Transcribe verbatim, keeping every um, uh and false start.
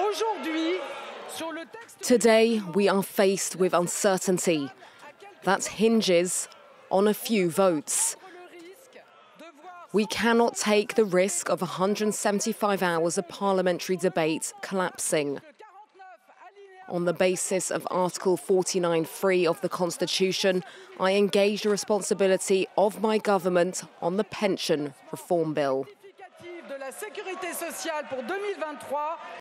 Today, we are faced with uncertainty that hinges on a few votes. We cannot take the risk of one hundred seventy-five hours of parliamentary debate collapsing. On the basis of Article forty-nine point three of the Constitution, I engage the responsibility of my government on the pension reform bill.